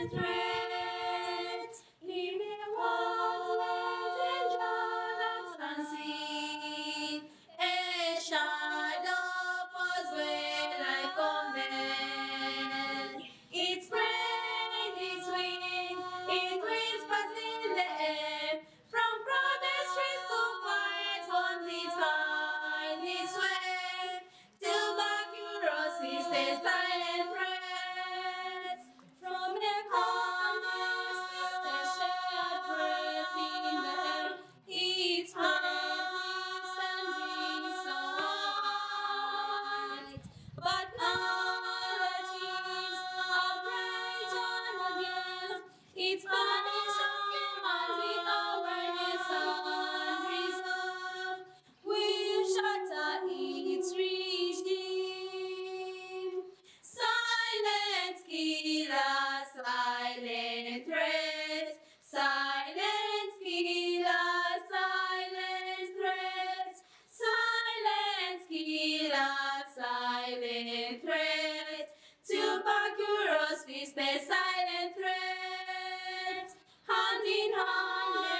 silent threat. He may walk with angels unseen, a shadow falls when I command. It spreads its wings, it whispers in the air. From crowded streets to quiet homes, it finds its way. Tuberculosis, a silent threat. From the corners, the shared breath in the air. It spreads and brings sunlight. But allergies are bright on again. It punishes human with awareness and resolve. We'll shatter its regime. Silent killer, silent threat. Silent killer, silent threat. Silent killer, silent threat. Tuberculosis, the silent threat. Hand in hand.